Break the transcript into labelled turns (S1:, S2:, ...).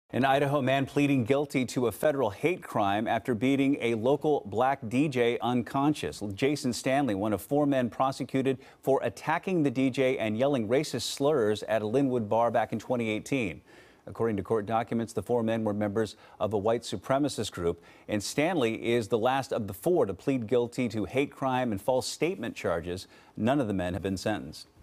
S1: An Idaho man pleading guilty to a federal hate crime after beating a local black DJ unconscious. Jason Stanley, one of 4 men prosecuted for attacking the DJ and yelling racist slurs at a Lynnwood bar back in 2018. According to court documents, the 4 men were members of a white supremacist group, and Stanley is the last of the 4 to plead guilty to hate crime and false statement charges. None of the men have been sentenced.